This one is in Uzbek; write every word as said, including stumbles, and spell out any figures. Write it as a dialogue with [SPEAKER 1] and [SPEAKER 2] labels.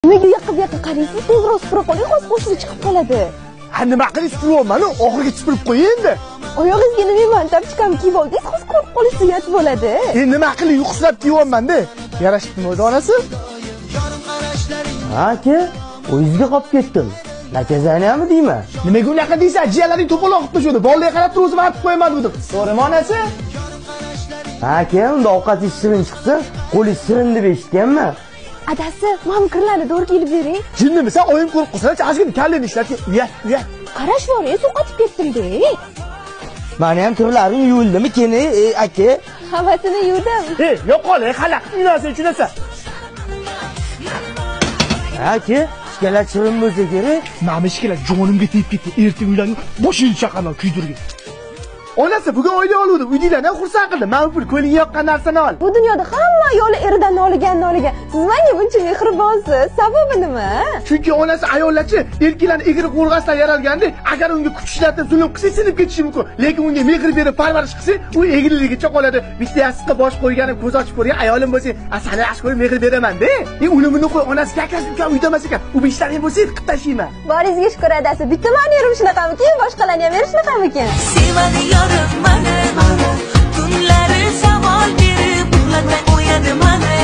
[SPEAKER 1] Nimaga yoqib-yoqib qaraysiz? Tezroq supurib qo'ying, hozir qo'shni chiqib qoladi.
[SPEAKER 2] Ha, nima qilib suryapman? Oxiriga supurib qo'y endi.
[SPEAKER 1] Oyog'ingizga nima mantab chiqam kiyib oldingiz, hozir qo'rqib qolish uyat bo'ladi.
[SPEAKER 2] E, nima qilib yuqsilab kiyyapman-da? Yarashibdimi o'zi onasi?
[SPEAKER 3] Ha, aka, o'zingizga qolib ketdim. Nakazaniyami deyman?
[SPEAKER 2] Nimaga unaqa deysan? Jiyalaring to'paloq qilib qo'ydi. Bolaga qarab turib o'zim aytib qo'yaman dedim. To'g'rimi onasi?
[SPEAKER 3] Ha, aka, unda ovqatingiz shirin chiqsa, qo'lingiz shirin deb eshitganman.
[SPEAKER 1] Adasi, mana kirlarni do'rga ilib bering.
[SPEAKER 2] Jinnimisan, oyim ko'rib qolsa, ozgina kallani ishlatib, uyat, uyat.
[SPEAKER 1] Qarash bor, so'qatib ketdim-da.
[SPEAKER 3] Mani ham kirlaring yuildimi, keni, aka?
[SPEAKER 1] Hammasini yuvdim.
[SPEAKER 2] Ey, yo'qol, xala, inosen tushunasa.
[SPEAKER 3] Aka, ishkalar shirin bo'lsa kerak.
[SPEAKER 2] Mana ishkalar jonimga tegib ketdi. Ertaga uylarni boshini chaqadan kuydirgan. Onasi bugun oylik oluvdi. Uydagilarni ham xursand qildi. Mana bu ko'lingga yoqqan narsani ol.
[SPEAKER 1] Bu dunyoda hamma ayoli eridan noliganini oligan. Siz menga buncha mehribonsiz. Sababi nima?
[SPEAKER 2] Chunki onasi ayollarchi erkaklarni egri qo'rg'asdan yaralganda, agar unga kuch ishlatib zulm qilsa, sinib ketishi mumkin. Lekin unga mehr berib parvarish qilsa, u egriligicha qoladi. Bitta yasqqa bosh qo'yganim, ko'z ochib ko'rgan ayolim bo'lsa, "A, seni yaxshi ko'rib mehr beraman-da." E, uni qo'y, onasi kakasi ukam uyda emas ekan. U ishlaring bo'lsa, qilib tashlayman.
[SPEAKER 1] Boringizga shukr adasi. Bitta meni yerim shunaqamikin, boshqalarni ham yeri shunaqamikin.
[SPEAKER 4] Sevadi yorim mani, kunlari savol berib, uxlatmay qo'yadi mani.